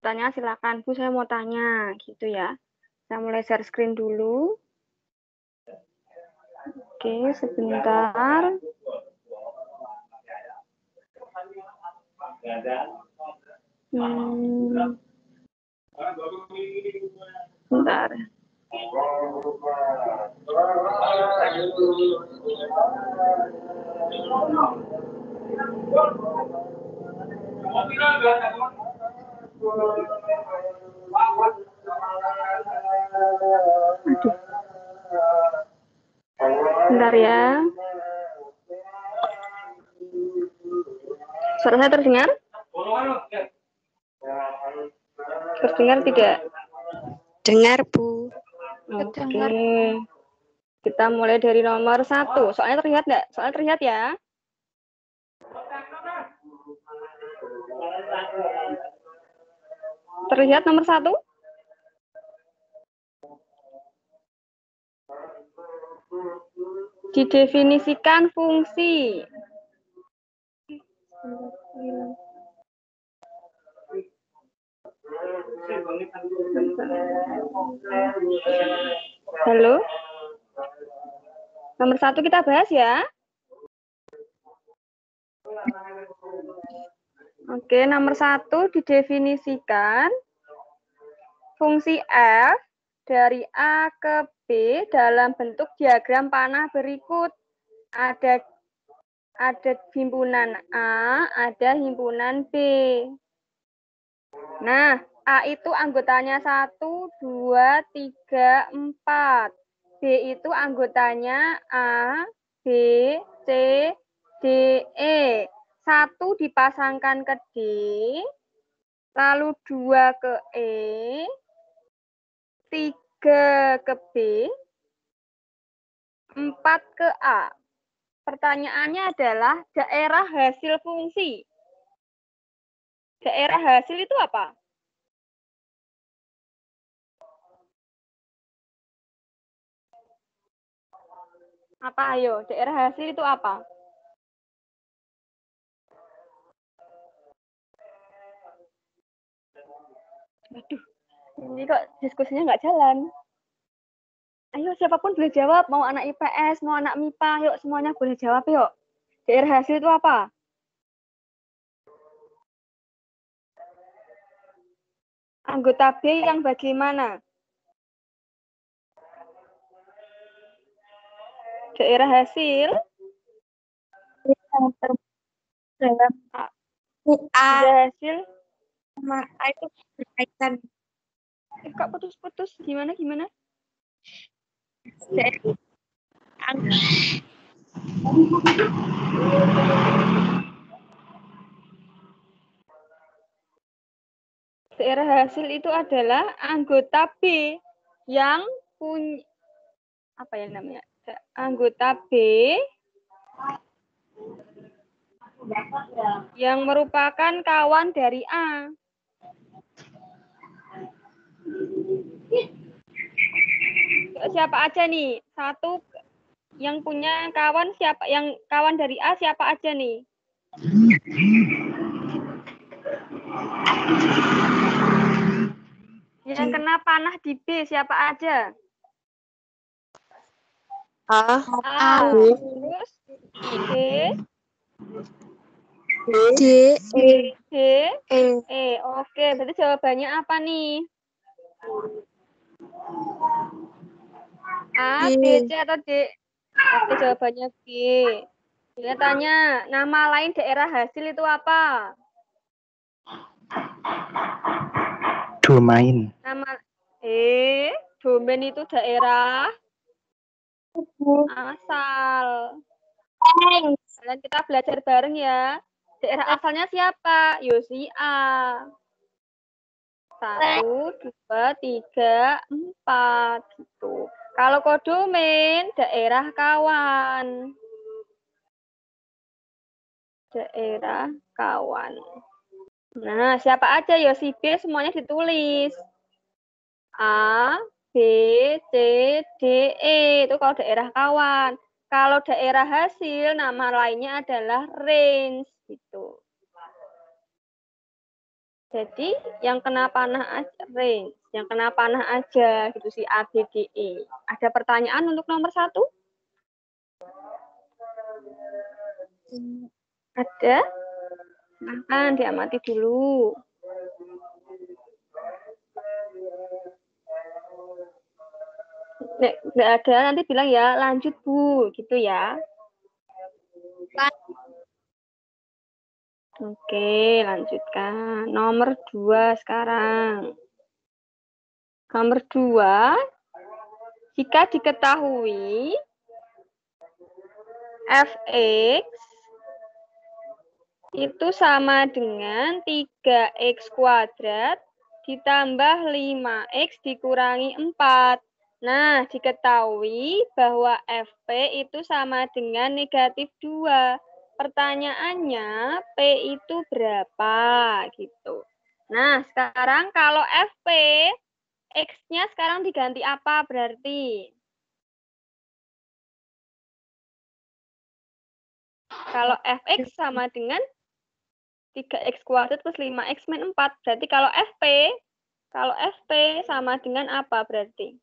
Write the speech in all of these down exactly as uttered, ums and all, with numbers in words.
Tanya silakan, Bu, saya mau tanya, gitu ya. Saya mulai share screen dulu. Oke, sebentar. Hmm. Bentar. Aduh. Bentar ya. Suara saya terdengar? Terdengar tidak? Dengar, Bu. Oke. Okay. Kita mulai dari nomor satu. Soalnya terlihat nggak? Soalnya terlihat ya. Terlihat nomor satu? Didefinisikan fungsi. Halo? Nomor satu kita bahas ya. Oke, nomor satu didefinisikan fungsi F dari A ke B dalam bentuk diagram panah berikut. Ada ada himpunan A, ada himpunan B. Nah, A itu anggotanya satu, dua, tiga, empat. B itu anggotanya A, B, C, D, E. Satu dipasangkan ke D, lalu dua ke E, tiga ke B, empat ke A. Pertanyaannya adalah daerah hasil fungsi. Daerah hasil itu apa? Apa ayo? Daerah hasil itu apa? Waduh, ini kok diskusinya nggak jalan. Ayo, siapapun boleh jawab. Mau anak I P S, mau anak M I P A, yuk semuanya boleh jawab yuk. Daerah hasil itu apa? Anggota B yang bagaimana? Daerah hasil? Dalam A hasil sama A itu berkaitan. Eh, kok putus-putus? Gimana, gimana? Daerah hasil itu adalah anggota B yang punya apa ya namanya? Anggota B yang merupakan kawan dari A. Siapa aja nih? Satu yang punya kawan siapa? Yang kawan dari A siapa aja nih? Yang kena panah di B siapa aja? A, A. Terus D, D, E, D, E. E. Oke, berarti jawabannya apa nih? A, B, C atau D? Oke, jawabannya B. Dia tanya, nama lain daerah hasil itu apa? Domain. Nama eh domain itu daerah asal. Kalian kita belajar bareng ya. Daerah asalnya siapa? Yosi A. Satu, dua, tiga, empat. Gitu. Kalau kodomain, daerah kawan. Daerah kawan. Nah, siapa aja Yosi B semuanya ditulis. A, B, C, D, E. Itu kalau daerah kawan. Kalau daerah hasil, nama lainnya adalah range. Gitu. Jadi yang kena panah aja, range. Yang kena panah aja gitu si A, B, D, E. Ada pertanyaan untuk nomor satu? Ada? Silahkan diamati dulu. Nek nggak ada nanti bilang ya lanjut Bu, gitu ya. Oke, lanjutkan. Nomor dua sekarang. Nomor dua, jika diketahui f(x) itu sama dengan tiga x kuadrat ditambah lima x dikurangi empat. Nah, diketahui bahwa Fp itu sama dengan negatif dua. Pertanyaannya, P itu berapa? Gitu. Nah, sekarang kalau Fp, X-nya sekarang diganti apa berarti? Kalau Fx sama dengan tiga x kuadrat plus lima x min empat. Berarti kalau Fp, kalau Fp sama dengan apa berarti?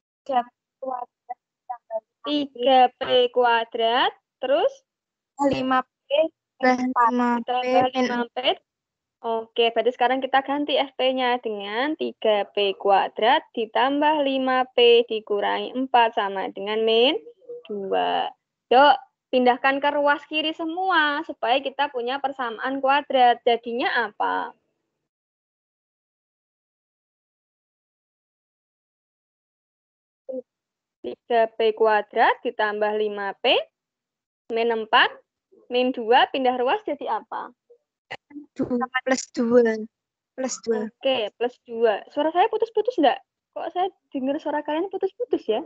tiga p kuadrat, terus? lima p Ditambah lima p. Oke, berarti sekarang kita ganti Fp-nya dengan tiga p kuadrat ditambah lima p dikurangi empat sama dengan min dua. Yuk, pindahkan ke ruas kiri semua supaya kita punya persamaan kuadrat. Jadinya apa? tiga p kuadrat ditambah lima p min empat min dua pindah ruas jadi apa? plus dua. Plus dua. Oke, plus dua. Suara saya putus-putus enggak? Kok saya dengar suara kalian putus-putus ya?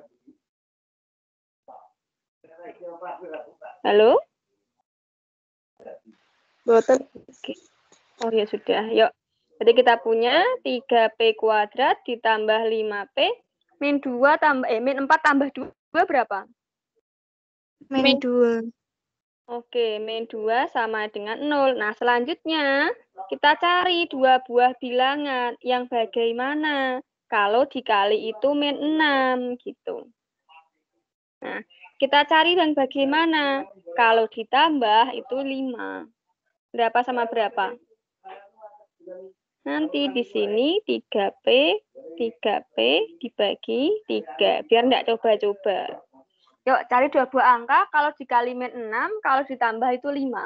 Halo? Boten. Oke. Oh ya sudah, yuk. Jadi kita punya tiga p kuadrat ditambah lima p min dua tambah eh min empat tambah dua berapa? Min dua. Oke, min dua sama dengan nol. Nah, selanjutnya kita cari dua buah bilangan yang bagaimana kalau dikali itu min enam gitu. Nah, kita cari yang bagaimana kalau ditambah itu lima. Berapa sama berapa? Nanti di sini tiga p, tiga p dibagi tiga. Biar enggak coba-coba. Yuk, cari dua buah angka. Kalau dikali min enam, kalau ditambah itu lima.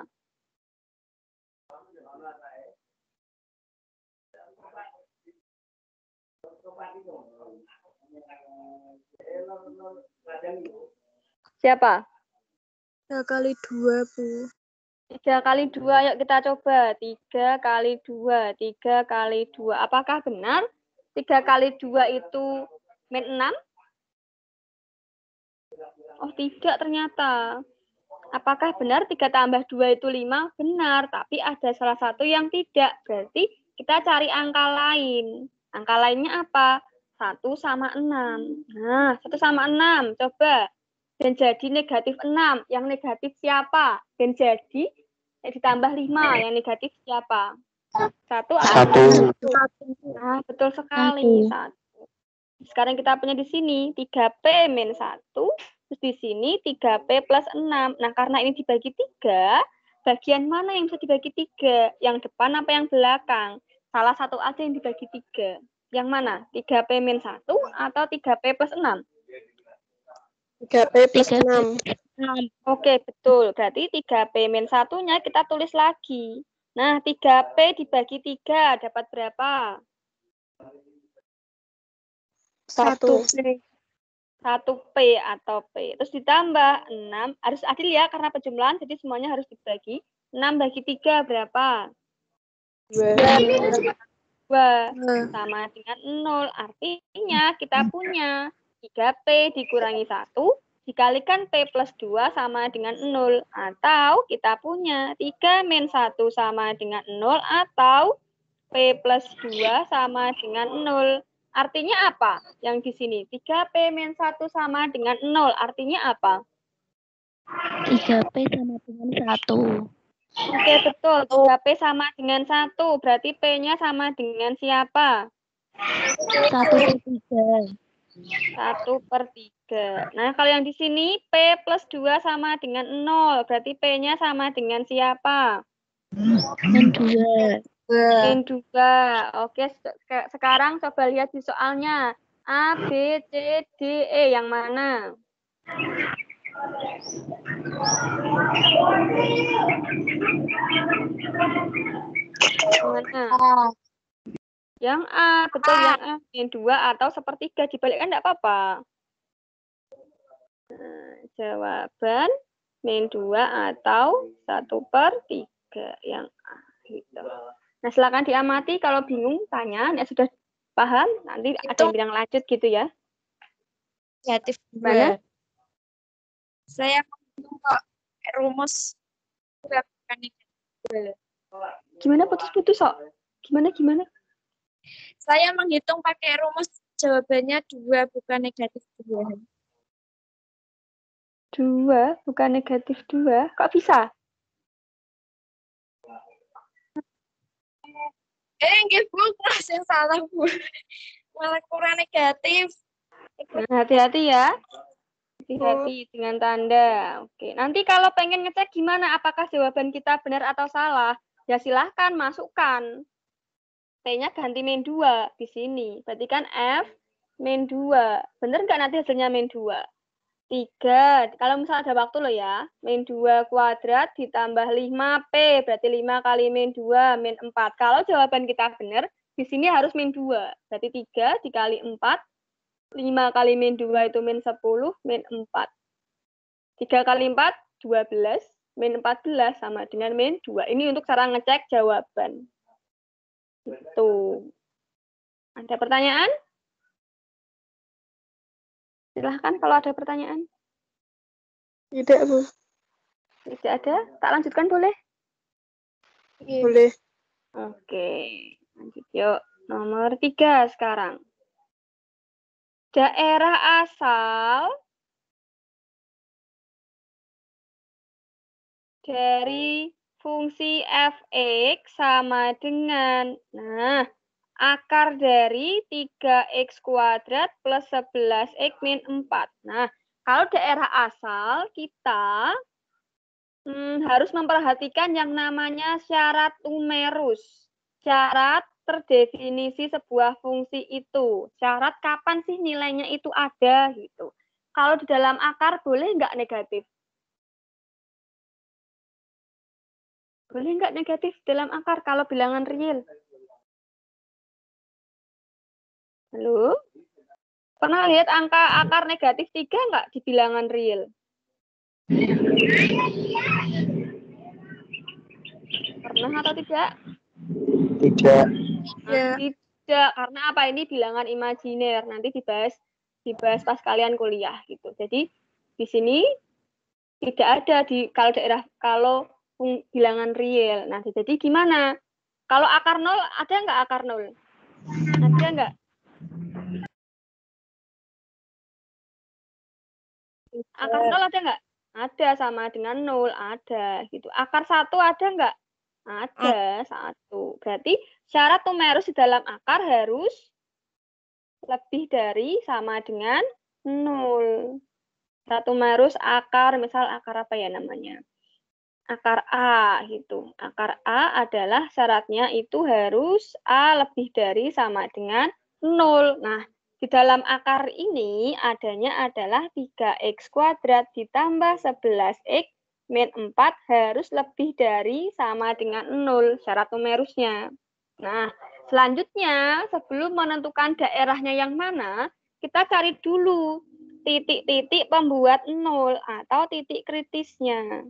Siapa? tiga kali dua, Bu. tiga kali dua, yuk kita coba. tiga kali dua, tiga kali dua. Apakah benar tiga kali dua itu min enam? Oh, tidak ternyata. Apakah benar tiga tambah dua itu lima? Benar, tapi ada salah satu yang tidak. Berarti kita cari angka lain. Angka lainnya apa? satu sama enam. Nah, satu sama enam. Coba. Dan jadi negatif enam. Yang negatif siapa? Dan jadi eh, ditambah lima. Yang negatif siapa? Satu atau satu? Nah, betul sekali. Satu. Sekarang kita punya di sini tiga p min satu. Terus di sini tiga p plus enam. Nah, karena ini dibagi tiga, bagian mana yang bisa dibagi tiga? Yang depan apa yang belakang? Salah satu aja yang dibagi tiga. Yang mana? tiga p min satu atau tiga p plus enam? tiga p plus enam. Oke, betul. Berarti tiga p min satu-nya kita tulis lagi. Nah, tiga p dibagi tiga dapat berapa? satu. satu P atau P. Terus ditambah enam. Harus adil ya, karena penjumlahan, jadi semuanya harus dibagi. enam bagi tiga berapa? dua. Sama dengan nol. Artinya kita punya tiga P dikurangi satu, dikalikan P plus dua sama dengan nol. Atau kita punya tiga min satu sama dengan nol, atau P plus dua sama dengan nol. Artinya apa? Yang di sini tiga P min satu sama dengan nol. Artinya apa? tiga p sama dengan satu. Oke, betul. tiga P sama dengan satu. Berarti P-nya sama dengan siapa? Satu per tiga. satu per tiga. Nah, kalau yang di sini P plus dua sama dengan nol. Berarti P-nya sama dengan siapa? Min dua. Min dua. Oke, se- sekarang coba lihat di soalnya. A, B, C, D, E. Yang mana? Mana? Yang A, betul yang A. Min dua atau sepertiga. Dibalikkan enggak apa-apa. Nah, jawaban min dua atau satu per tiga yang A. Gitu. Nah, silakan diamati. Kalau bingung, tanya. Nek sudah paham, nanti ada yang bilang lanjut gitu ya. Negatif Mana? dua. Saya kok rumus bukan negatif dua. Gimana putus-putus, sok? Gimana, gimana? Saya menghitung pakai rumus jawabannya dua bukan negatif dua. Dua, bukan negatif dua. Kok bisa? Eh, nggih Bu, kelas yang salah Bu. Malah kurang negatif. Nah, hati-hati ya. Hati-hati dengan tanda. Oke, nanti kalau pengen ngecek gimana apakah jawaban kita benar atau salah, ya silahkan masukkan. T-nya ganti min dua di sini. Berarti kan F min dua. Bener nggak nanti hasilnya min dua? tiga. Kalau misalnya ada waktu loh ya. Min dua kuadrat ditambah lima P. Berarti lima kali min dua, min empat. Kalau jawaban kita benar, di sini harus min dua. Berarti tiga dikali empat. lima kali min dua itu min sepuluh, min empat. tiga kali empat, dua belas. Min empat belas sama dengan min dua. Ini untuk cara ngecek jawaban. Itu. Ada pertanyaan? Silahkan kalau ada pertanyaan. Tidak, Bu. Tidak ada? Tak lanjutkan boleh? Boleh. Oke. Lanjut yuk. Nomor tiga sekarang. Daerah asal dari fungsi f(x) sama dengan, nah, akar dari tiga x kuadrat plus sebelas x min empat. Nah, kalau daerah asal, kita hmm, harus memperhatikan yang namanya syarat numerus. Syarat terdefinisi sebuah fungsi itu. Syarat kapan sih nilainya itu ada, gitu. Kalau di dalam akar, boleh nggak negatif? Boleh nggak negatif dalam akar kalau bilangan real? Halo? Pernah lihat angka akar negatif tiga nggak di bilangan real? Pernah atau tidak? Tidak. Nah, tidak, karena apa? Ini bilangan imajiner. Nanti dibahas dibahas pas kalian kuliah gitu. Jadi di sini tidak ada di kalau daerah kalau bilangan real. Nah, jadi gimana? Kalau akar nol ada nggak akar nol? Ada nggak? Akar nol ada nggak? Ada, sama dengan nol, ada gitu. Akar satu ada nggak? Ada, satu. Berarti syarat numerus di dalam akar harus lebih dari sama dengan nol. Satu numerus akar, misal akar apa ya namanya? Akar A gitu. Akar A adalah syaratnya itu harus A lebih dari sama dengan nol. Nah, di dalam akar ini adanya adalah tiga x kuadrat ditambah sebelas x min empat harus lebih dari sama dengan nol, syarat numerusnya. Nah, selanjutnya sebelum menentukan daerahnya yang mana, kita cari dulu titik-titik pembuat nol atau titik kritisnya.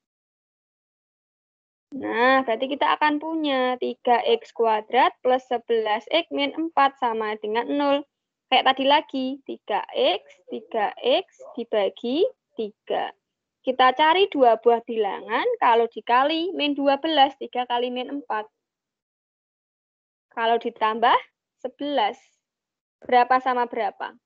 Nah, berarti kita akan punya tiga x kuadrat plus sebelas x min empat sama dengan nol. Kayak tadi lagi, tiga x, tiga x dibagi tiga. Kita cari dua buah bilangan, kalau dikali min dua belas, tiga kali min empat. Kalau ditambah sebelas, berapa sama berapa?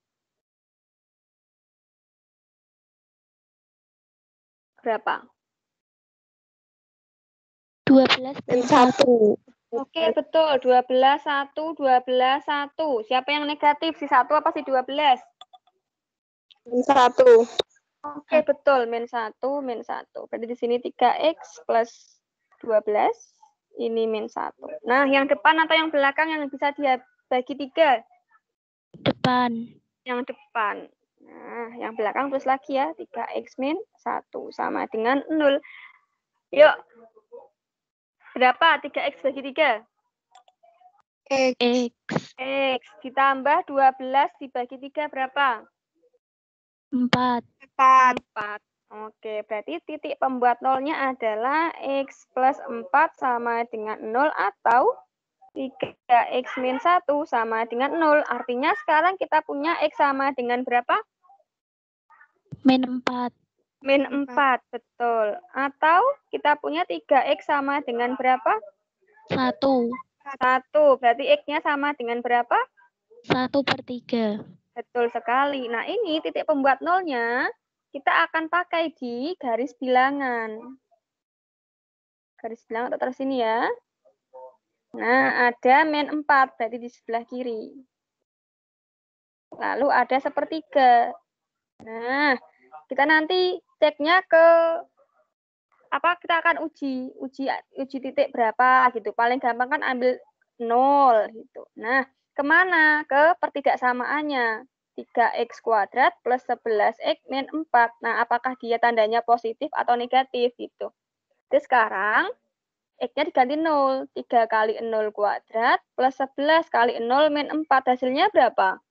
Berapa? dua belas min satu. Oke, betul. dua belas, satu, dua belas, satu. Siapa yang negatif? Si satu apa si dua belas? Min satu. Oke, betul. Min satu, min satu. Berarti di sini tiga X plus dua belas. Ini min satu. Nah, yang depan atau yang belakang yang bisa dia bagi tiga? Depan. Yang depan. Nah, yang belakang terus lagi ya. tiga X min satu sama dengan nol. Yuk. Berapa? tiga X bagi tiga? X. X. X. Ditambah dua belas dibagi tiga berapa? empat. empat. empat. Oke, berarti titik pembuat nolnya adalah X plus empat sama dengan nol atau tiga X min satu sama dengan nol. Artinya sekarang kita punya X sama dengan berapa? Min empat. Min empat, betul. Atau kita punya tiga X sama dengan berapa? satu. satu. Berarti X-nya sama dengan berapa? satu per tiga. Betul sekali. Nah, ini titik pembuat nolnya kita akan pakai di garis bilangan. Garis bilangan atau terus sini ya. Nah, ada min empat, berarti di sebelah kiri. Lalu ada sepertiga. Nah, kita nanti ceknya ke apa kita akan uji uji uji titik berapa gitu. Paling gampang kan ambil nol gitu. Nah, kemana? Ke pertidaksamaannya. tiga X kuadrat plus sebelas X min empat. Nah, apakah dia tandanya positif atau negatif gitu. Jadi sekarang X-nya diganti nol. tiga kali nol kuadrat plus sebelas kali nol min empat. Hasilnya berapa?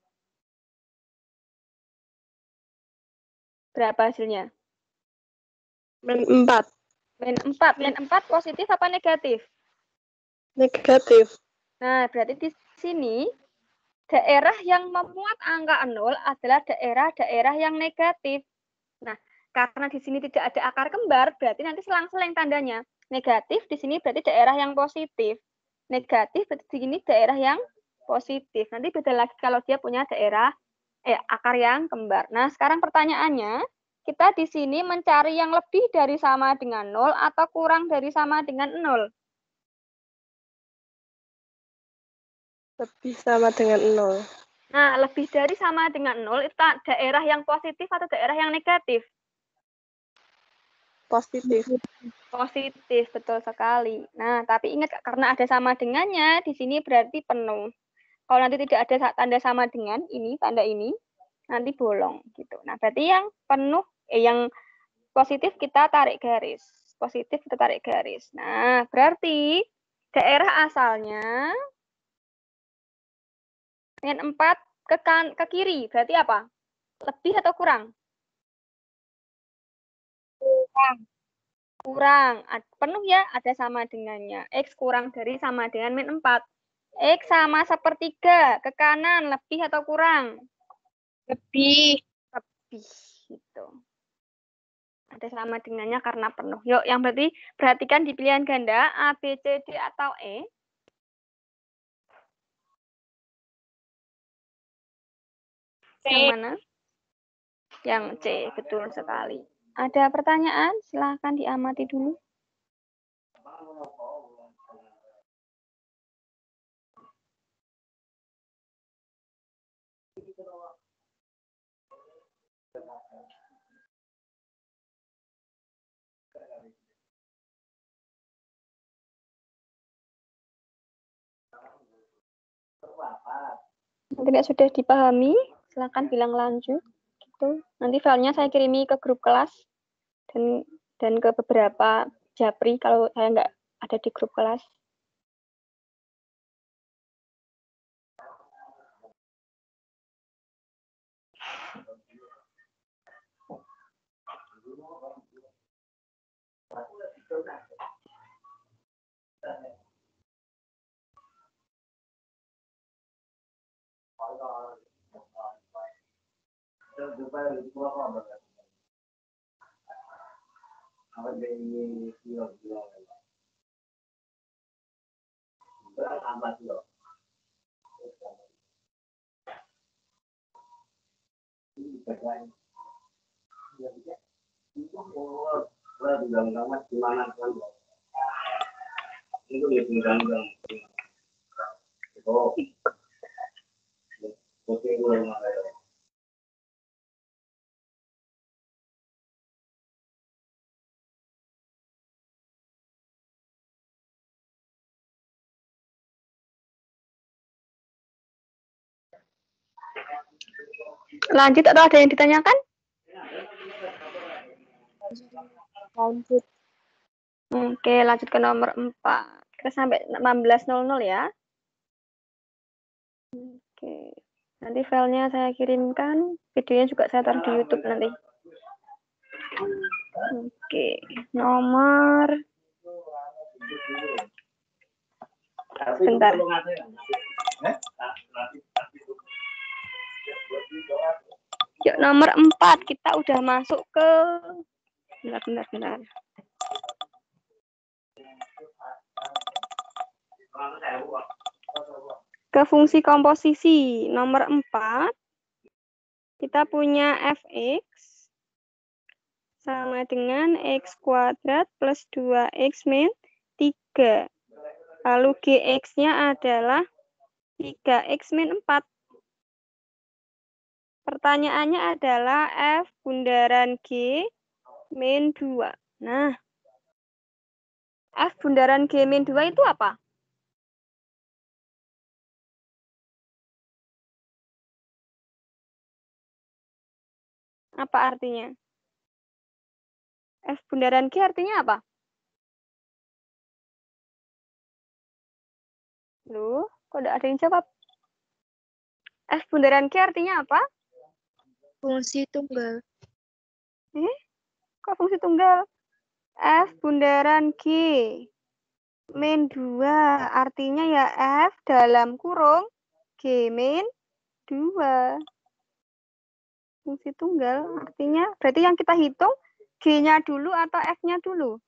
Berapa hasilnya? Min empat. Min empat. Min empat positif apa negatif? Negatif. Nah, berarti di sini daerah yang memuat angka nol adalah daerah-daerah yang negatif. Nah, karena di sini tidak ada akar kembar, berarti nanti selang-seling tandanya. Negatif di sini berarti daerah yang positif. Negatif berarti di sini daerah yang positif. Nanti beda lagi kalau dia punya daerah eh akar yang kembar. Nah, sekarang pertanyaannya, kita di sini mencari yang lebih dari sama dengan nol atau kurang dari sama dengan nol? Lebih sama dengan nol. Nah, lebih dari sama dengan nol itu daerah yang positif atau daerah yang negatif? Positif. Positif, betul sekali. Nah, tapi ingat karena ada sama dengannya, di sini berarti penuh. Kalau nanti tidak ada tanda sama dengan ini, tanda ini, nanti bolong gitu. Nah, berarti yang penuh, eh, yang positif kita tarik garis. Positif kita tarik garis. Nah, berarti daerah asalnya min empat ke, kan, ke kiri. Berarti apa? Lebih atau kurang? Kurang. Kurang. Penuh ya, ada sama dengannya. X kurang dari sama dengan min empat. X sama sepertiga. Ke kanan, lebih atau kurang? Lebih. Lebih. Gitu. Ada sama dengannya karena penuh. Yuk, yang berarti perhatikan di pilihan ganda A, B, C, D, atau E. C. Yang mana? Yang C, betul sekali. Ada pertanyaan? Silahkan diamati dulu. Tidak sudah dipahami, silakan bilang lanjut. Gitu. Nanti filenya saya kirimi ke grup kelas dan dan ke beberapa japri kalau saya nggak ada di grup kelas. Lanjut atau ada yang ditanyakan? Lanjut. Oke, lanjut ke nomor empat. Kita sampai enam belas nol nol ya. Oke. Nanti filenya saya kirimkan, videonya juga saya taruh di YouTube nanti. Oke, nomor sebentar. Yuk, nomor empat kita udah masuk ke bentar, bentar, bentar. Ke fungsi komposisi nomor empat, kita punya f(x) sama dengan x kuadrat plus dua x min tiga. Lalu gx-nya adalah tiga x min empat. Pertanyaannya adalah f bundaran g min dua. Nah, f bundaran g min dua itu apa? Apa artinya? F bundaran G artinya apa? Loh, kok tidak ada yang jawab? F bundaran G artinya apa? Fungsi tunggal. Eh, kok fungsi tunggal? F bundaran G min dua. Artinya ya F dalam kurung G min dua. Fungsi tunggal artinya berarti yang kita hitung G-nya dulu atau F-nya dulu?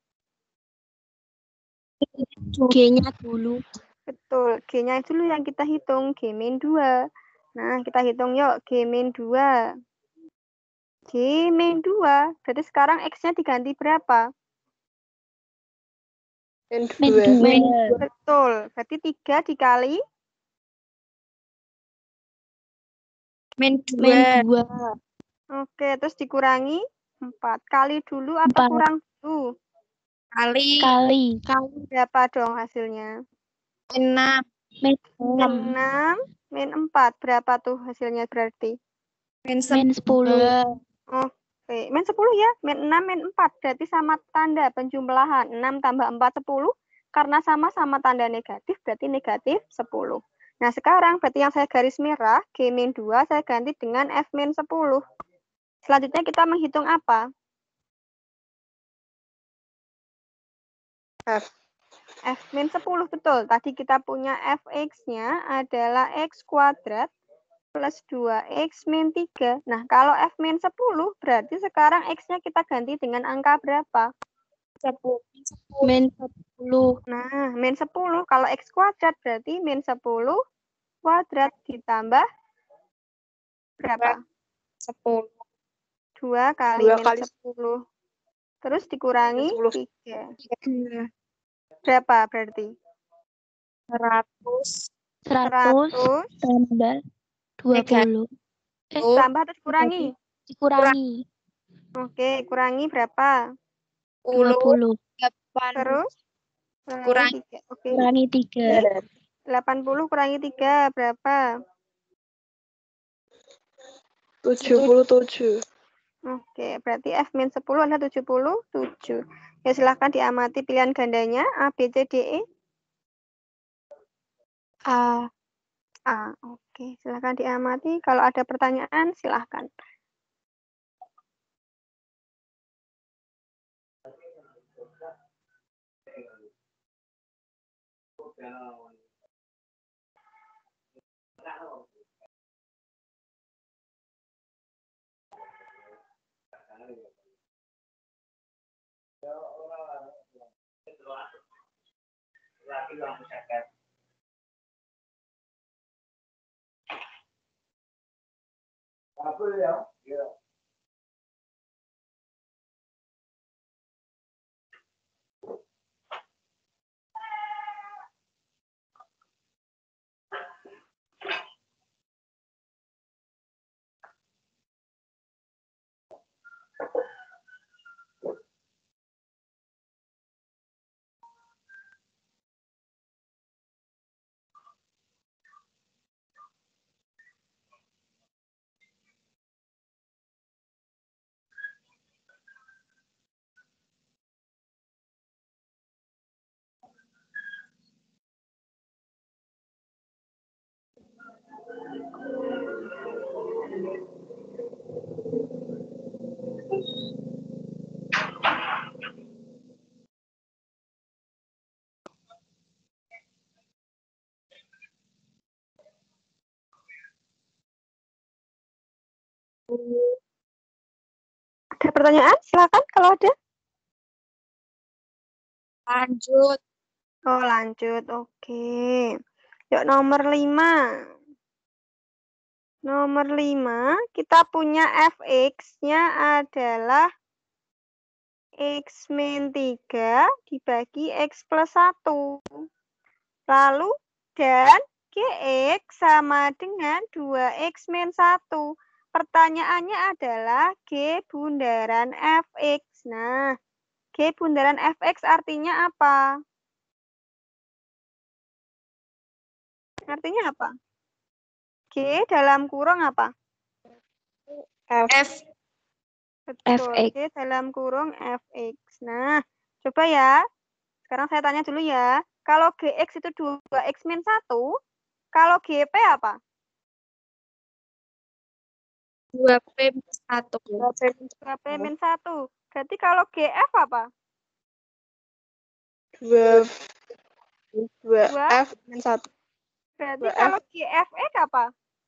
G-nya dulu. Betul, G-nya dulu yang kita hitung, G min dua. Nah, kita hitung yuk, G min dua. G min dua, berarti sekarang X-nya diganti berapa? Min Min dua. dua. Betul, berarti tiga dikali Min Min dua. dua. Oke, terus dikurangi empat. Kali dulu atau Empat. kurang dulu? Kali. Kali. Kali berapa dong hasilnya? Enam. Min Min enam. enam, min empat. Berapa tuh hasilnya berarti? Min Min sepuluh. Oke, min sepuluh ya. Min enam, min empat. Berarti sama tanda penjumlahan. enam tambah empat, sepuluh. Karena sama-sama tanda negatif, berarti negatif sepuluh. Nah, sekarang berarti yang saya garis merah, G min dua, saya ganti dengan F min sepuluh. Selanjutnya kita menghitung apa? F. F min sepuluh, betul. Tadi kita punya Fx-nya adalah X kuadrat plus dua X min tiga. Nah, kalau F min sepuluh, berarti sekarang X-nya kita ganti dengan angka berapa? sepuluh. Min sepuluh. Nah, min sepuluh. Kalau X kuadrat berarti min sepuluh kuadrat ditambah berapa? Sepuluh. dua kali Dua min kali sepuluh. Terus dikurangi sepuluh. tiga. Dua. Berapa berarti? Seratus. Seratus seratus. tambah dua puluh. Eh, Oh, Tambah terus kurangi. dikurangi. Oke, kurangi berapa? Dua Puluh. puluh. Delapan. Terus? Kurangi. Kurangi tiga. Oke. Kurangi tiga. delapan puluh kurangi tiga berapa? tujuh puluh tujuh. Oke, berarti F min sepuluh adalah tujuh puluh tujuh. Ya, silahkan diamati pilihan gandanya A, B, C, D, E. A. A, oke. Silahkan diamati. Kalau ada pertanyaan, silahkan. Ada pertanyaan? Silakan kalau ada. Lanjut. Oh, lanjut. Oke. Yuk, nomor lima. Nomor lima, kita punya f(x)-nya adalah x min tiga dibagi x plus satu. Lalu, dan gx sama dengan dua x min satu. Pertanyaannya adalah G bundaran f(x). Nah, G bundaran f(x) artinya apa? Artinya apa? G dalam kurung apa? F. Betul, F(x). G dalam kurung f(x). Nah, coba ya. Sekarang saya tanya dulu ya. Kalau gx itu dua x min satu, kalau gp apa? dua P satu. dua p min satu. Berarti kalau gf apa? Dua, dua Dua. F min satu. Berarti dua F. kalau gfx apa?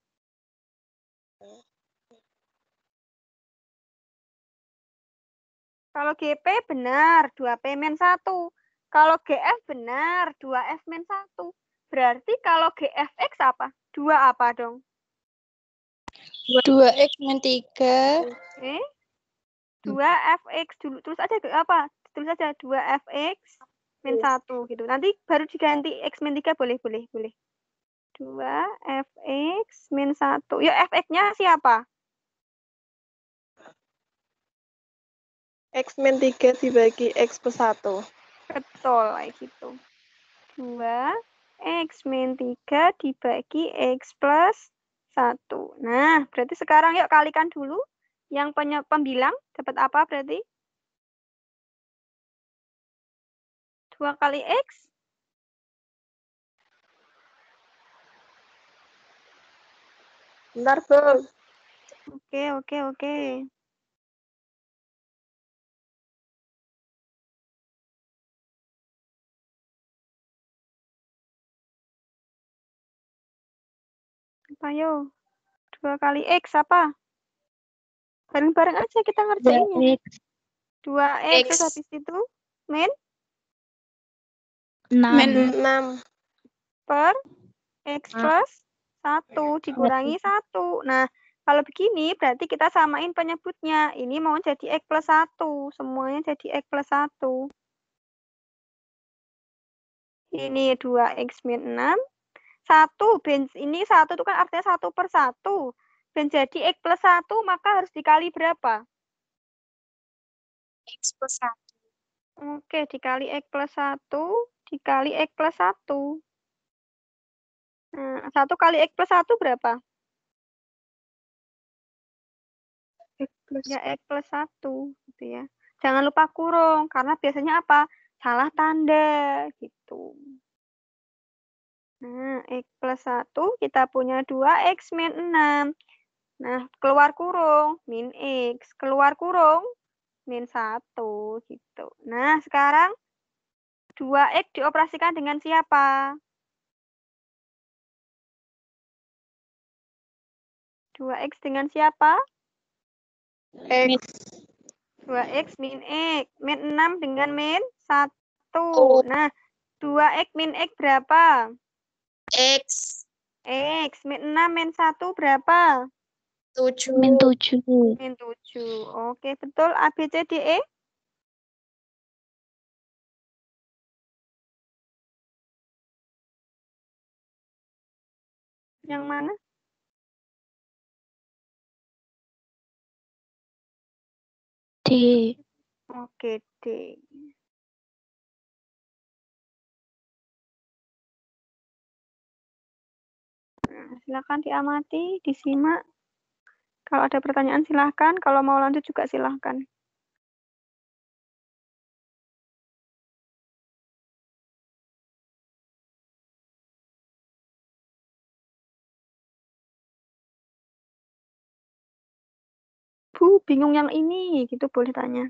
Kalau gp benar, dua p min satu. Kalau gf benar, dua f min satu. Berarti kalau gfx apa? dua apa dong? dua X min tiga. Oke. dua f(x) dulu. Terus aja apa? Tulis aja dua f(x) min satu gitu. Nanti baru diganti x min tiga boleh, boleh, boleh. dua f(x) min satu. Yuk, f(x)-nya siapa? X min tiga dibagi X plus satu. Betul, kayak gitu. dua x min tiga dibagi x plus satu. Nah, berarti sekarang yuk kalikan dulu. Yang pembilang dapat apa berarti? dua kali x. Bentar, Bang. Oke, oke, oke. Apa yo? dua kali x apa? Bareng-bareng aja kita ngerjainnya. dua x, terus habis itu min Min enam. enam. per x plus satu dikurangi satu. Nah, kalau begini berarti kita samain penyebutnya. Ini mau jadi x plus satu. Semuanya jadi x plus satu. Ini dua x min enam. satu, ini satu itu kan artinya satu per satu. Dan jadi x plus satu, maka harus dikali berapa? X plus satu. Oke, dikali x plus satu, dikali x plus satu. Nah, satu kali x plus satu berapa? X plus Ya, x plus satu. Gitu ya. Jangan lupa kurung, karena biasanya apa? Salah tanda. Gitu. Nah, x plus satu, kita punya dua x min enam. Nah, keluar kurung, min x. Keluar kurung, min satu. Gitu. Nah, sekarang dua x dioperasikan dengan siapa? dua x dengan siapa? X. dua x min x. Min enam dengan min satu. Nah, dua x min x berapa? X. X. Min enam min satu berapa? tujuh. Min tujuh. Min tujuh. Oke, betul. A, B, C, D, E. Yang mana? D. Oke, D. Nah, silakan diamati, disimak. Kalau ada pertanyaan silahkan. Kalau mau lanjut juga silahkan. Bu, bingung yang ini. Gitu boleh tanya.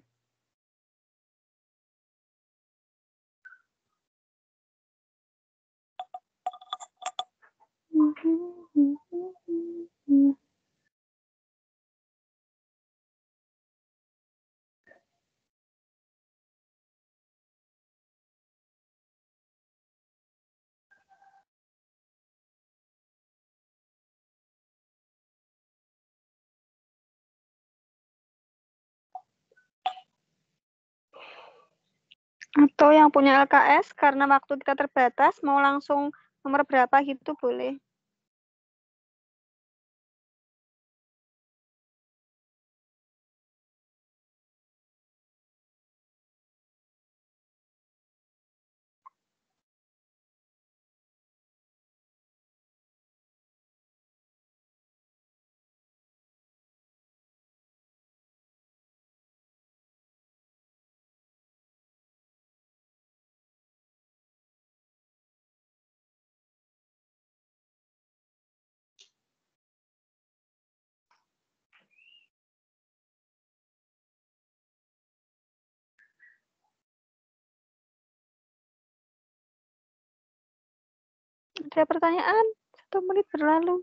Atau yang punya L K S karena waktu kita terbatas mau langsung nomor berapa gitu boleh. Ada pertanyaan? Satu menit berlalu.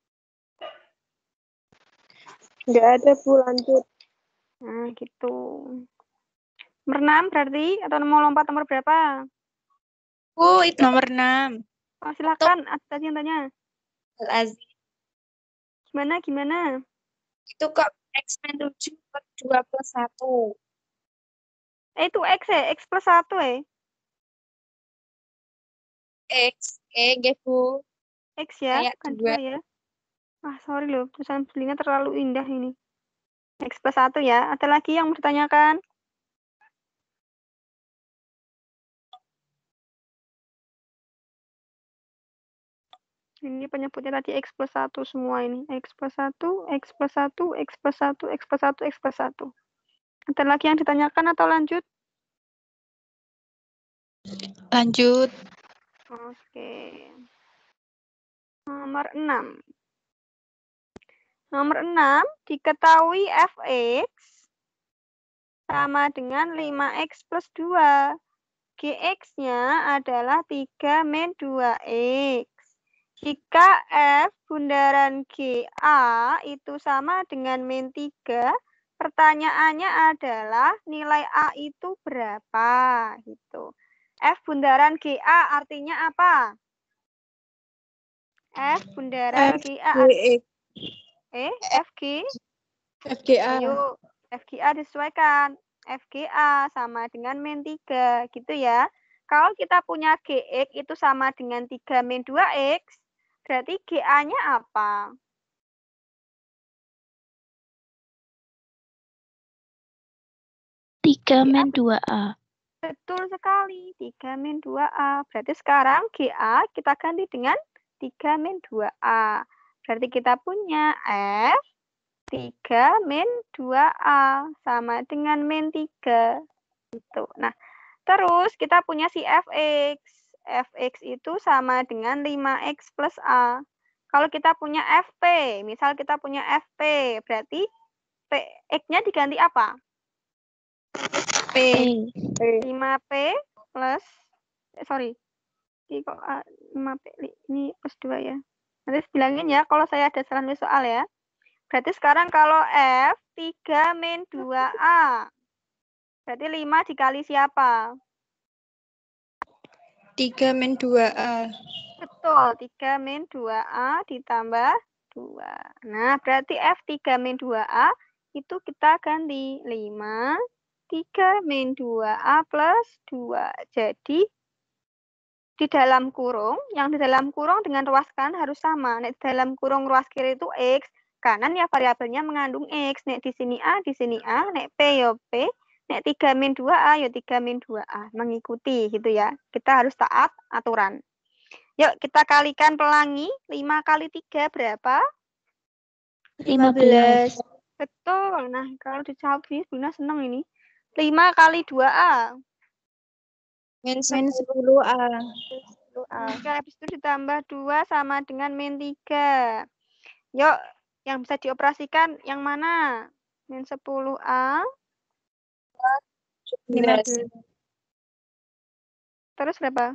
Nggak ada, Bu. Lanjut. Nah, gitu. Nomor enam berarti? Atau mau lompat nomor berapa? Oh, itu Nomor enam. Oh, silakan. Ada tadi yang tanya. Lazim. Gimana, gimana? Itu kok X min tujuh per dua plus satu. Eh, itu X ya? X plus satu ya? X, eh, nggih, Bu. X ya? Kayak Bukan dua. dua ya? Wah, sorry loh. Tulisan belinya terlalu indah ini. X plus satu ya. Ada lagi yang mau ditanyakan? Ini penyebutnya tadi X plus satu semua ini. X plus satu, X plus satu, X plus satu, X plus satu, X plus satu. Ada lagi yang ditanyakan atau lanjut? Lanjut. Oke. Nomor enam. Nomor enam, diketahui f(x) sama dengan lima x plus dua. Gx-nya adalah tiga min dua x. Jika F bundaran G A itu sama dengan min tiga, pertanyaannya adalah nilai A itu berapa? Gitu. F bundaran G A artinya apa? F bundaran G A F G eh F G F G A. Ayo, F G A disesuaikan. F G A sama dengan min tiga, gitu ya. Kalau kita punya Gx itu sama dengan tiga min dua x, berarti G A-nya apa? tiga min dua A. Betul sekali, tiga min dua A. Berarti sekarang G A kita ganti dengan tiga min dua A. Berarti kita punya F tiga min dua A sama dengan min tiga. Gitu. Nah, terus kita punya si Fx. Fx itu sama dengan lima x plus A. Kalau kita punya Fp, misal kita punya Fp, berarti X-nya diganti apa? P. lima P plus, eh, sorry, ini kok uh, lima P, ini plus dua ya. Nanti bilangin ya kalau saya ada salah nulis soal ya. Berarti sekarang kalau F tiga min dua A, berarti lima dikali siapa? tiga min dua A. Betul, tiga min dua A ditambah dua. Nah, berarti F tiga min dua A itu kita ganti lima, tiga min dua A plus dua. Jadi, di dalam kurung, yang di dalam kurung dengan ruas kanan harus sama. Nek di dalam kurung ruas kiri itu X, kanan ya variabelnya mengandung X. Nek di sini A, di sini A, nek P ya P, nek tiga min dua A ya tiga min dua A. Mengikuti gitu ya. Kita harus taat aturan. Yuk kita kalikan pelangi. lima kali tiga berapa? lima belas. Betul. Nah, kalau dijawab sih, Bunda seneng ini. lima kali dua A. Min sepuluh A. Oke, habis itu ditambah dua sama dengan min tiga. Yuk, yang bisa dioperasikan yang mana? Min sepuluh A. lima belas. Terus berapa?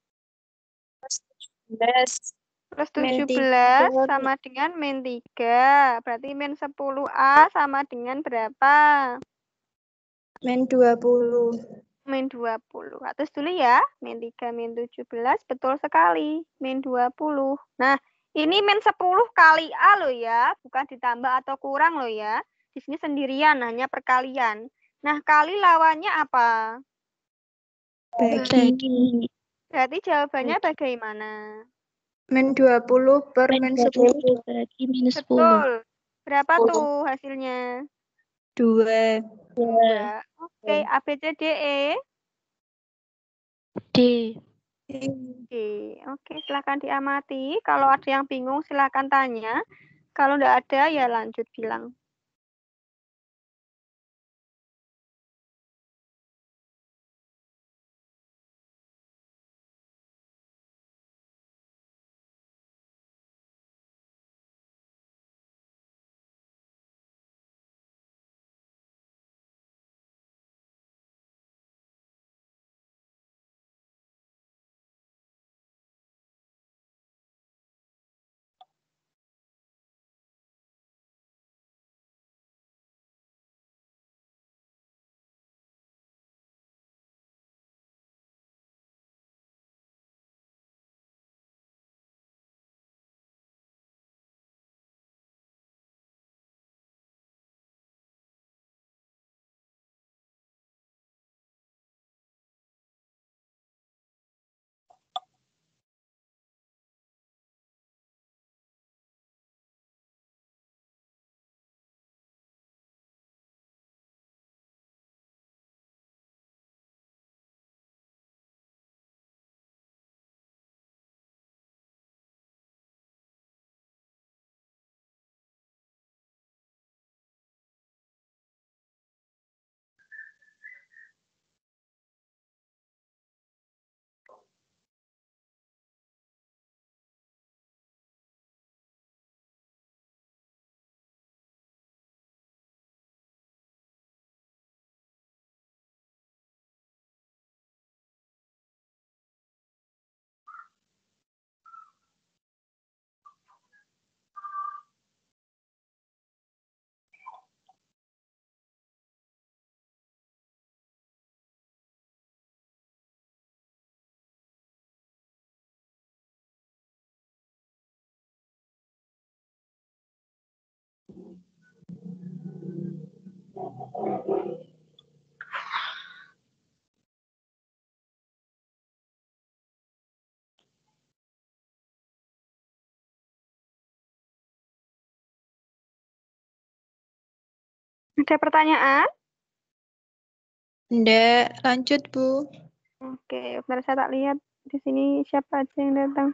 Plus tujuh belas sama dengan min tiga. Berarti min sepuluh A sama dengan berapa? Min dua puluh. Min dua puluh. Atas dulu ya. Min tiga, min tujuh belas. Betul sekali. Min dua puluh. Nah, ini min sepuluh kali A loh ya. Bukan ditambah atau kurang loh ya. Di sini sendirian, hanya perkalian. Nah, kali lawannya apa? Bagi. Berarti jawabannya bagaimana? Min dua puluh per min sepuluh. Bagi minus sepuluh. Betul. Berapa tuh hasilnya? Dua. Dua. Oke, A, B, C, D, E. D. Oke, oke, silakan diamati. Kalau ada yang bingung, silakan tanya. Kalau nggak ada, ya lanjut bilang. Ada pertanyaan? Ndak, lanjut, Bu. Oke, bentar saya tak lihat di sini siapa aja yang datang.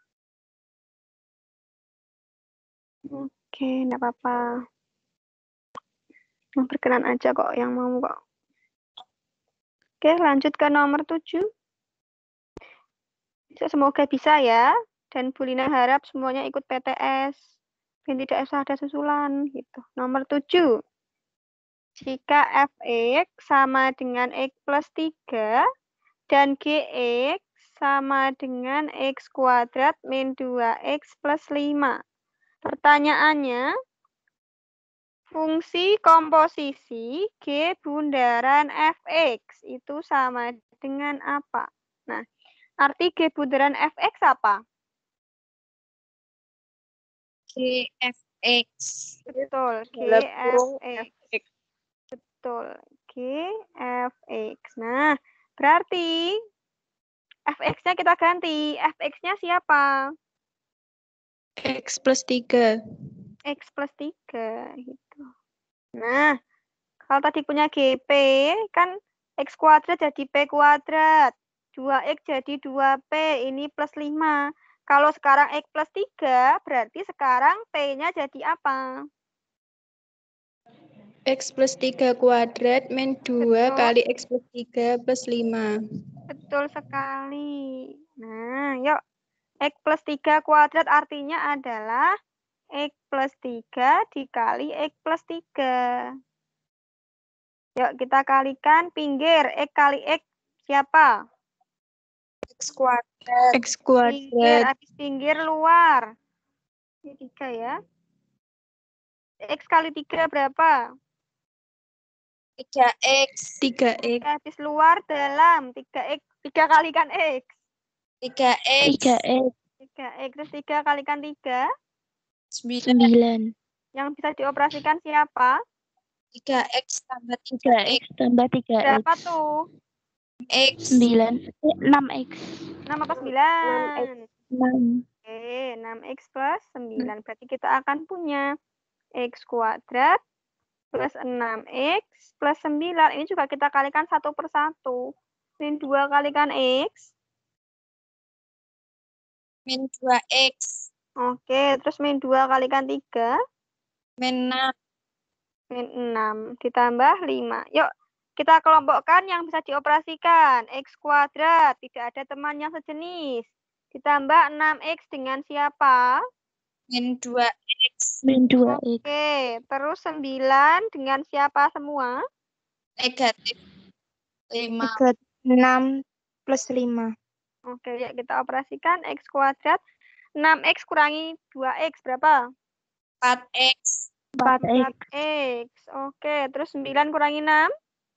Oke, enggak apa-apa. Yang berkenan aja kok, yang mau kok. Oke, lanjut ke nomor tujuh. Semoga bisa ya. Dan Bu Lina harap semuanya ikut P T S. Dan tidak usah ada susulan. Gitu. Nomor tujuh. Jika f(x) sama dengan x plus tiga dan gx sama dengan x kuadrat min dua x plus lima. Pertanyaannya, fungsi komposisi G bundaran f(x) itu sama dengan apa? Nah, arti G bundaran f(x) apa? G F X. Betul, G Dalam F kurung X. Betul, G F X. Nah, berarti f(x)-nya kita ganti. f(x)-nya siapa? X plus tiga. X plus tiga. Gitu. Nah, kalau tadi punya G P, kan X kuadrat jadi P kuadrat. dua X jadi dua P, ini plus lima. Kalau sekarang X plus tiga, berarti sekarang P-nya jadi apa? X plus tiga kuadrat min dua Betul. kali X plus tiga plus lima. Betul sekali. Nah, yuk. X plus tiga kuadrat artinya adalah X plus tiga dikali X plus tiga. Yuk, kita kalikan pinggir. X kali X siapa? X kuadrat. X Pinggir, kuadrat. habis pinggir luar. Ini tiga ya. X kali tiga berapa? tiga X. tiga X. Habis luar dalam. tiga X. tiga kalikan X. tiga X. tiga X. tiga X. Terus tiga kalikan tiga. sembilan. Yang bisa dioperasikan siapa? tiga X tambah tiga tiga X. X tambah tiga X. Berapa tuh? X. sembilan. Eh, enam X. enam apa sembilan? enam. Oke, enam X plus sembilan. Berarti kita akan punya X kuadrat plus enam X plus sembilan. Ini juga kita kalikan satu per satu. Ini dua kalikan X. Min dua X. Oke, terus min dua kalikan tiga. Min enam. Min enam. Ditambah lima. Yuk, kita kelompokkan yang bisa dioperasikan. X kuadrat. Tidak ada teman yang sejenis. Ditambah enam X dengan siapa? Min dua X. Min dua X. Oke, terus sembilan dengan siapa semua? Negatif lima. enam plus lima. Oke, ya kita operasikan X kuadrat. enam X kurangi dua X berapa? empat X. empat X. X. Oke, terus sembilan kurangi enam?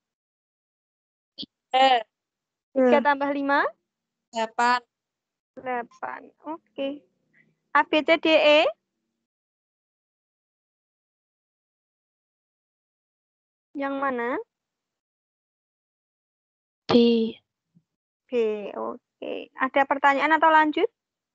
Eh, tiga tambah lima? delapan. delapan. Oke. A, B, C, D, E? Yang mana? B. B. Oke. Ada pertanyaan atau lanjut?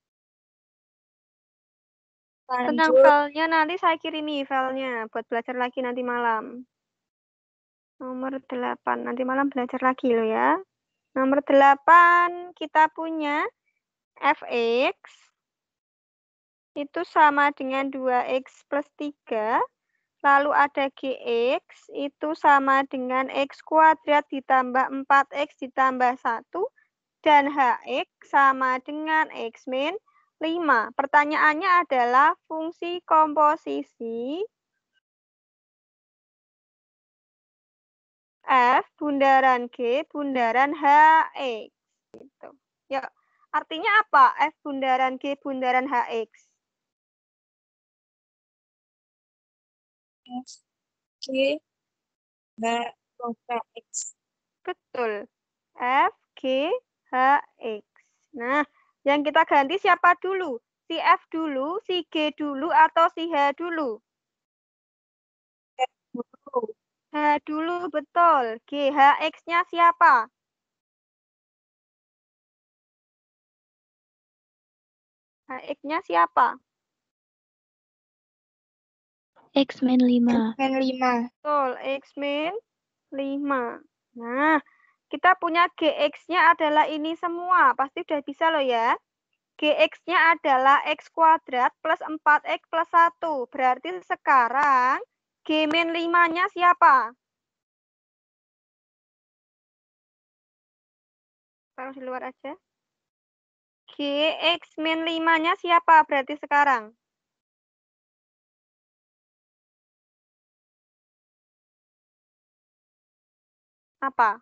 Tenang, Lanjut. filenya nanti saya kirimi filenya buat belajar lagi nanti malam. Nomor delapan. Nanti malam belajar lagi loh ya. Nomor delapan kita punya f(x) itu sama dengan dua X plus tiga. Lalu ada gx itu sama dengan X kuadrat ditambah empat X ditambah satu. Dan hx sama dengan X min lima. Pertanyaannya adalah fungsi komposisi F bundaran G bundaran Hx. Gitu. Ya, artinya apa? F bundaran G bundaran Hx. G. H. X. Betul. F, G, H, X. Nah, yang kita ganti siapa dulu? Si F dulu, si G dulu, atau si H dulu? H dulu, betul. G, H, X-nya siapa? H, X-nya siapa? X min lima. Min lima. Betul, X min lima. Nah, kita punya Gx-nya adalah ini semua. Pasti udah bisa loh ya. Gx-nya adalah X kuadrat plus empat X plus satu. Berarti sekarang G min lima-nya siapa? Taruh di luar aja. Gx min lima-nya siapa berarti sekarang? Apa?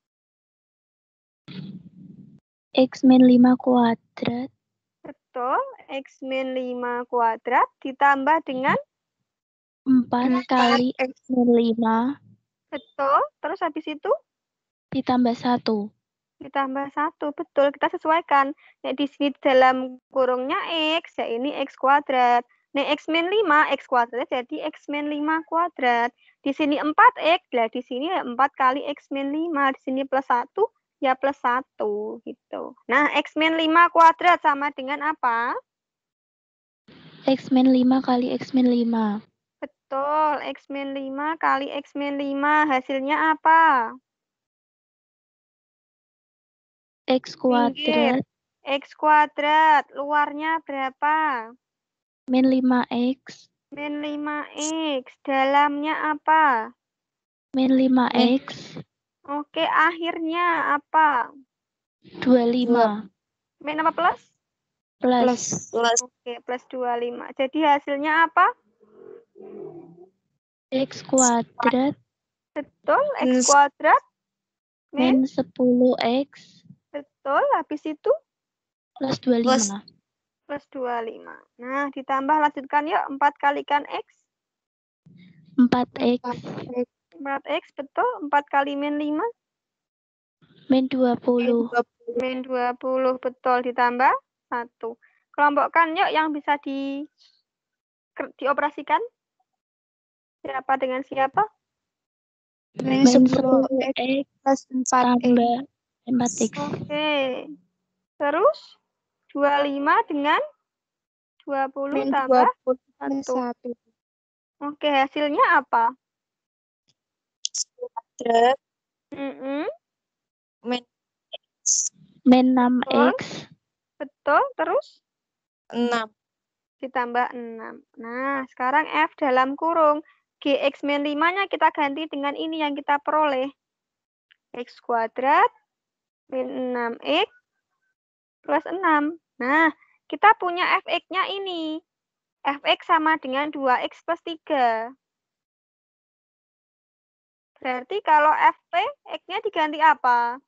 X min lima kuadrat. Betul, X min lima kuadrat ditambah dengan? empat kali X min lima. Betul, terus habis itu? Ditambah satu. Ditambah satu, betul, kita sesuaikan. Nah, di sini dalam kurungnya X, ya ini X kuadrat. Nah, X min lima, X kuadrat jadi X min lima kuadrat. Di sini empat X, lah di sini empat kali X min lima, di sini plus satu, ya plus satu, gitu. Nah, X min lima kuadrat sama dengan apa? X min lima kali X min lima. Betul, X min lima kali X min lima, hasilnya apa? X kuadrat. X kuadrat, luarnya berapa? Min lima X. Min lima X, dalamnya apa? Min lima X. Oke, akhirnya apa? dua puluh lima. Min apa plus? Plus. Plus. Oke, plus dua puluh lima. Jadi hasilnya apa? X kuadrat. Betul, X kuadrat. Min sepuluh X. Betul, habis itu? Plus dua puluh lima. Plus dua puluh lima. Nah, ditambah lanjutkan yuk, empat kalikan X. empat X. empat X, betul. empat kali min lima. Min dua puluh. Min dua puluh, betul. Ditambah satu. Kelompokkan yuk yang bisa di dioperasikan. Siapa dengan siapa? Min sepuluh X plus empat X. tambah empat X. Oke. Terus dua puluh lima dengan dua puluh Min tambah dua puluh plus satu. satu. Oke, hasilnya apa? Kuadrat Mm-mm. min Min enam Betul. X. Betul, terus enam. ditambah enam. Nah, sekarang F dalam kurung. Gx min lima-nya kita ganti dengan ini yang kita peroleh. X kuadrat min enam X plus enam. Nah, kita punya Fx-nya ini. Fx sama dengan dua X plus tiga. Berarti kalau Ft, X-nya diganti apa?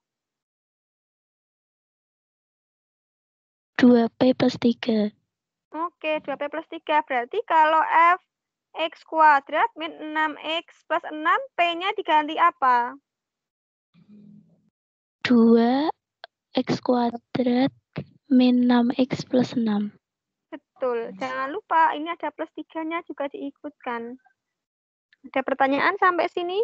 dua P plus tiga. Oke, dua P plus tiga. Berarti kalau F X kuadrat min enam X plus enam, P-nya diganti apa? dua X kuadrat min enam X plus enam. Betul. Jangan lupa, ini ada plus tiga-nya juga diikutkan. Ada pertanyaan sampai sini?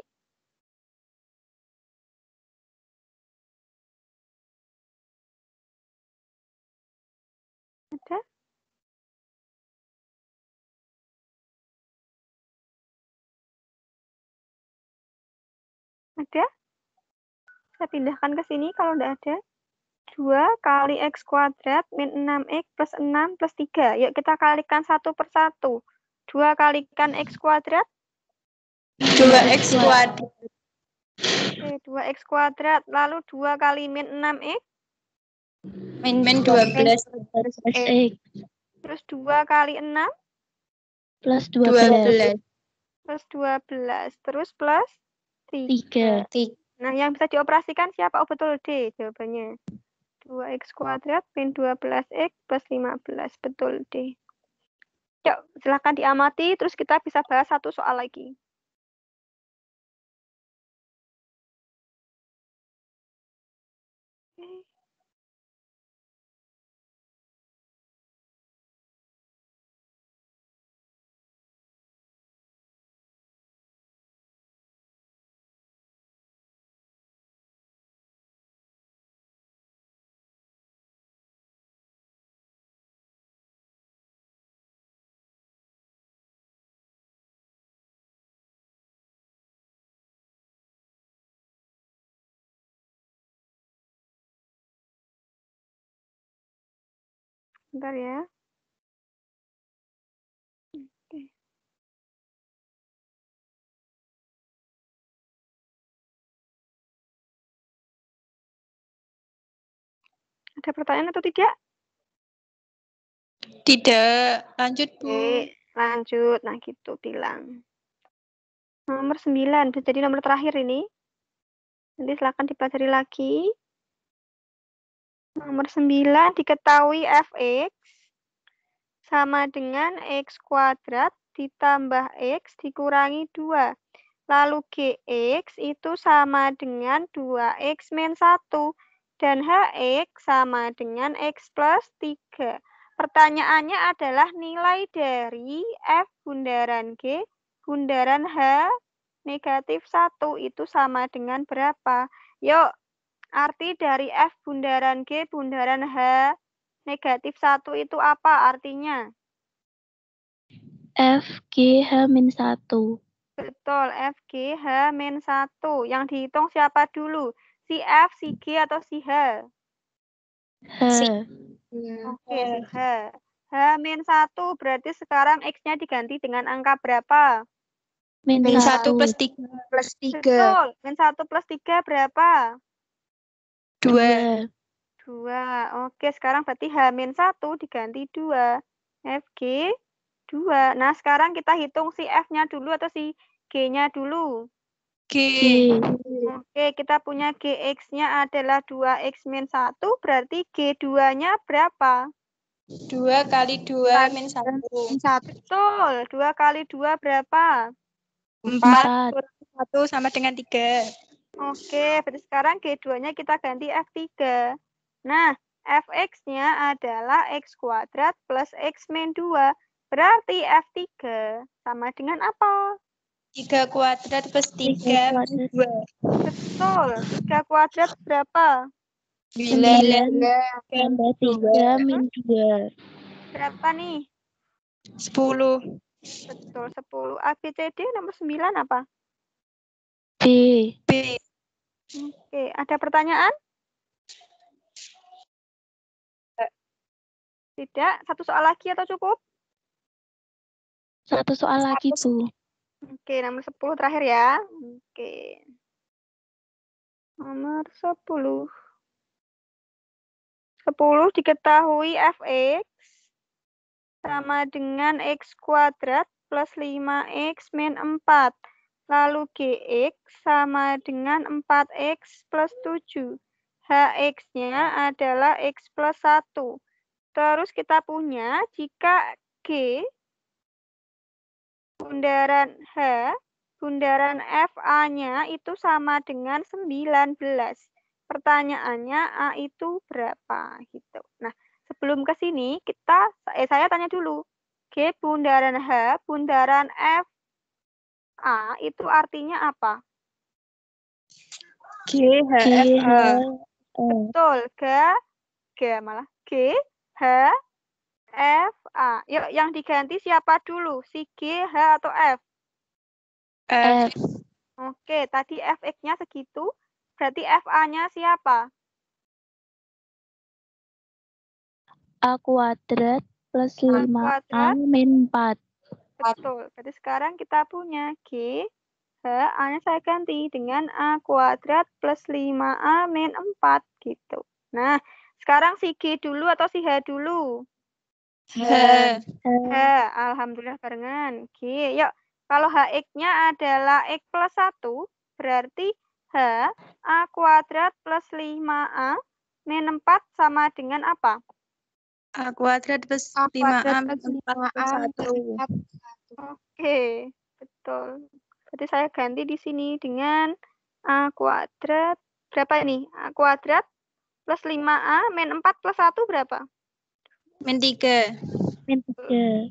Ada? Ada? Saya pindahkan ke sini kalau tidak ada. dua kali X kuadrat min enam X plus enam plus tiga. Yuk kita kalikan satu per satu. dua kalikan X kuadrat. dua X kuadrat. Oke, dua X kuadrat. Lalu dua kali min enam X. Min min dua belas. Plus X. X. Terus dua kali enam. Plus dua dua belas. belas. Plus dua belas. Terus plus tiga. tiga. Nah, yang bisa dioperasikan siapa? Oh, betul D jawabannya. dua X kuadrat min dua belas X plus lima belas. Betul D. Yuk, silahkan diamati. Terus kita bisa bahas satu soal lagi. Oke. Bentar ya. Oke. Ada pertanyaan atau tidak? Tidak. Lanjut, Bu. Oke, lanjut. Nah, gitu bilang. Nomor sembilan. Jadi nomor terakhir ini. Nanti silakan dipelajari lagi. Nomor sembilan, diketahui Fx sama dengan X kuadrat ditambah X dikurangi dua. Lalu Gx itu sama dengan dua X min satu. Dan Hx sama dengan X plus tiga. Pertanyaannya adalah nilai dari F bundaran G bundaran H negatif satu itu sama dengan berapa? Yuk, arti dari F bundaran G bundaran H negatif satu itu apa artinya? F G H min satu. Betul, F G H min satu. Yang dihitung siapa dulu? Si F, si G, atau si H? H. Oke, si H. H min satu berarti sekarang X-nya diganti dengan angka berapa? Min Min satu. satu plus tiga. Plus tiga. Betul, min satu plus tiga berapa? dua. dua. Oke, sekarang berarti H min satu diganti dua. F G dua. Nah, sekarang kita hitung si F-nya dulu atau si G-nya dulu. G. G. Oke, kita punya Gx-nya adalah dua X min satu, berarti G dua-nya berapa? dua kali dua min satu. Betul, dua kali dua berapa? empat. satu sama dengan tiga. Oke, berarti sekarang G dua-nya kita ganti F tiga. Nah, Fx-nya adalah X kuadrat plus X min dua. Berarti F tiga sama dengan apa? tiga kuadrat plus tiga plus dua. Betul, tiga kuadrat berapa? Sembilan tambah tiga min dua. Berapa nih? Sepuluh. Betul, sepuluh. A, B, C, D nomor sembilan apa? B. B. Oke, ada pertanyaan? Tidak? Satu soal lagi atau cukup? Satu soal lagi, Bu. Oke, nomor sepuluh terakhir ya. Oke. Nomor sepuluh. sepuluh diketahui f(x) sama dengan x kuadrat plus lima x min empat. Lalu gx sama dengan empat x plus tujuh. Hx-nya adalah x plus satu. Terus kita punya jika G bundaran H, bundaran F A-nya itu sama dengan sembilan belas. Pertanyaannya A itu berapa gitu. Nah, sebelum ke sini kita eh saya tanya dulu. G bundaran H, bundaran F A itu artinya apa? G, H, G, F, H, A. Betul, G, G malah G, H, F, A. Yuk, yang diganti siapa dulu? Si G, H, atau F? F. F. Oke, tadi f(x)-nya segitu. Berarti F A-nya siapa? A kuadrat plus A lima A kuadrat. min empat. Betul. Berarti sekarang kita punya G, H, A-nya saya ganti dengan A kuadrat plus lima A min empat. Gitu. Nah, sekarang si G dulu atau si H dulu? H. H. Alhamdulillah barengan. G. Yuk, kalau H(x)-nya adalah X plus satu, berarti H, A kuadrat plus lima A min empat sama dengan apa? A kuadrat plus A lima A kuadrat min plus empat lima plus A satu. Oke, betul. Berarti saya ganti di sini dengan A kuadrat. Berapa ini? A kuadrat plus lima A min empat plus satu berapa? Min tiga. Min tiga.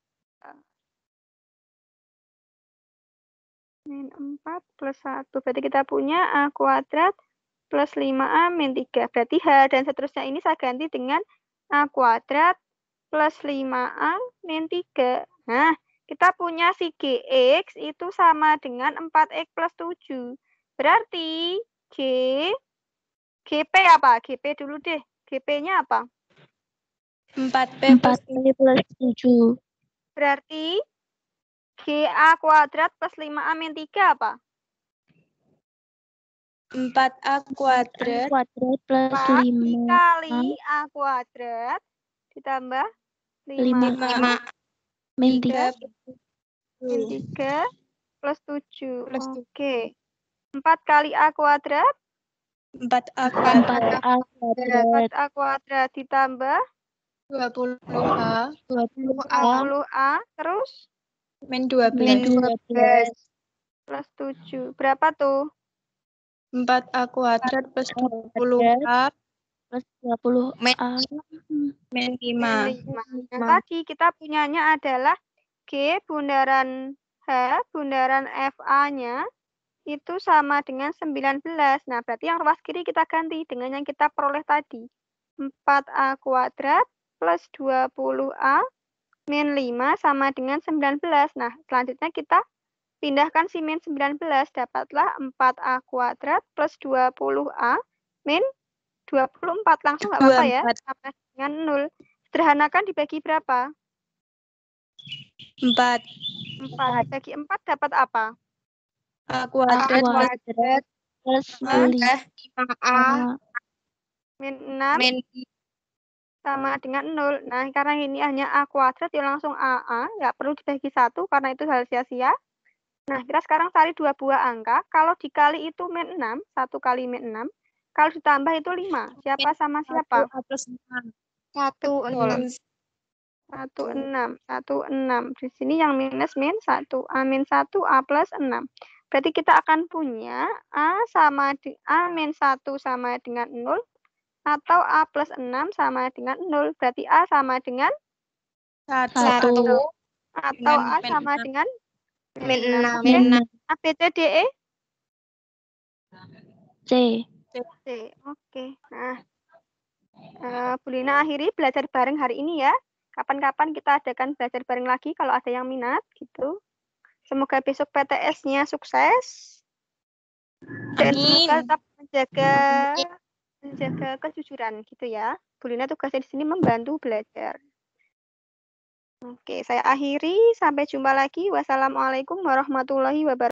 Min empat plus satu. Berarti kita punya A kuadrat plus lima A min tiga. Berarti H dan seterusnya ini saya ganti dengan A kuadrat plus lima A min tiga. Nah, kita punya si Gx itu sama dengan empat x plus tujuh. Berarti G, G P apa? G P dulu deh. G P-nya apa? empat P plus empat P plus tujuh. Berarti G A kuadrat plus lima A min tiga apa? empat A kuadrat Kuadrat plus empat lima dikali A kuadrat ditambah lima lima A min tiga tiga. min tiga plus tujuh. Plus tujuh. Oke. empat kali A kuadrat. empat A empat kuadrat A empat kuadrat A kuadrat ditambah dua puluh A dua puluh dua A puluh A terus min dua min belas. dua belas. plus tujuh. Berapa tuh? empat A kuadrat plus dua puluh A Plus dua puluh A min Min lima. lima. Yang tadi kita punyanya adalah G bundaran H, bundaran F A-nya itu sama dengan sembilan belas. Nah, berarti yang ruas kiri kita ganti dengan yang kita peroleh tadi. empat A kuadrat plus dua puluh A min lima sama dengan sembilan belas. Nah, selanjutnya kita pindahkan si min sembilan belas. Dapatlah empat A kuadrat plus dua puluh A min dua puluh empat. Langsung nggak apa-apa ya. Sama dengan nol. Sederhanakan dibagi berapa? empat. empat. Dibagi empat dapat apa? A kuadrat plus kuadrat plus Hah? lima A Min enam min sama dengan nol. Nah, karena ini hanya A kuadrat, ya langsung A A. Nggak perlu dibagi satu karena itu hal sia-sia. Nah, kita sekarang cari dua buah angka. Kalau dikali itu min enam, satu kali min enam. Kalau ditambah itu lima. Siapa sama siapa? A plus enam. satu enam. satu, enam. satu, enam. Di sini yang minus min satu. A min satu, A plus enam. Berarti kita akan punya A sama di, A min satu sama dengan nol. Atau A plus enam sama dengan nol. Berarti A sama dengan Satu. satu atau Dengan A min sama enam. dengan Min enam. Oke. min A, B, C, D, E. C Oke, oke. Nah, eh, Bu Lina akhiri belajar bareng hari ini ya. Kapan-kapan kita adakan belajar bareng lagi kalau ada yang minat gitu. Semoga besok P T S-nya sukses. Dan semoga Amin. tetap menjaga menjaga kejujuran gitu ya. Bu Lina tugasnya di sini membantu belajar. Oke, saya akhiri. Sampai jumpa lagi. Wassalamualaikum warahmatullahi wabarakatuh.